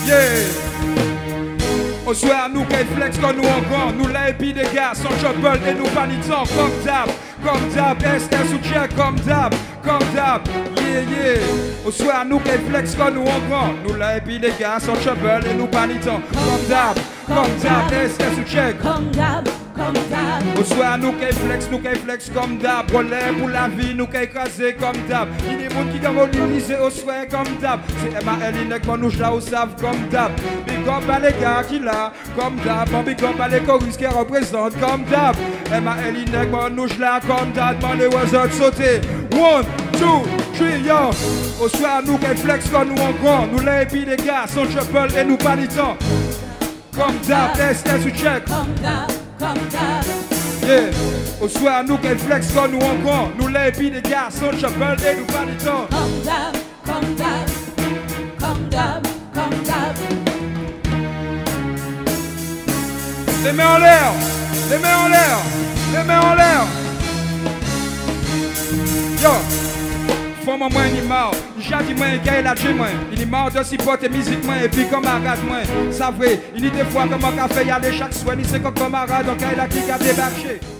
Yeah. Au soir, nous qui flex quand nous en grand, nous la épi des gars, sans trouble et nous paniquons comme d'hab, STS ou check comme d'hab, yeah yeah. Au soir, nous qui flex quand nous en grand, nous la épi des gars, sans trouble et nous paniquons comme d'hab, STS ou check comme d'hab. Au soir, nous qui flex comme d'hab, relève pour la vie, nous qui écrasé comme d'hab. Il y a des gens qui ont organisé au soir comme d'hab. C'est MAL, il n'est qu'on nous là au savent comme d'hab. Big up à les gars qui là, comme d'hab. Big up à les choristes qui représentent comme d'hab. MAL, il n'est qu'on nous là comme d'hab. Demandez aux autres sauter. 1, 2, 3, yo. Au soir, nous qui flex comme nous en grand. Nous les épis des gars, sans trouble et nous paniquons. Comme d'hab, STS ou check. Yeah. Au soir, nous qui flex quand nous en grand, nous les épis des gars, sans trouble et nous paniquons. Comme d'hab. Les mains en l'air, les mains en l'air, les mains en l'air. Yo, faut moi il marre, j'ai dit moi qu'il la chez moi. Il est marre de supporter musique moi et puis camarade moi. Ça vrai, il y a des fois comme un café y aller chaque soir, il sait comme camarade donc il a qui a débarqué.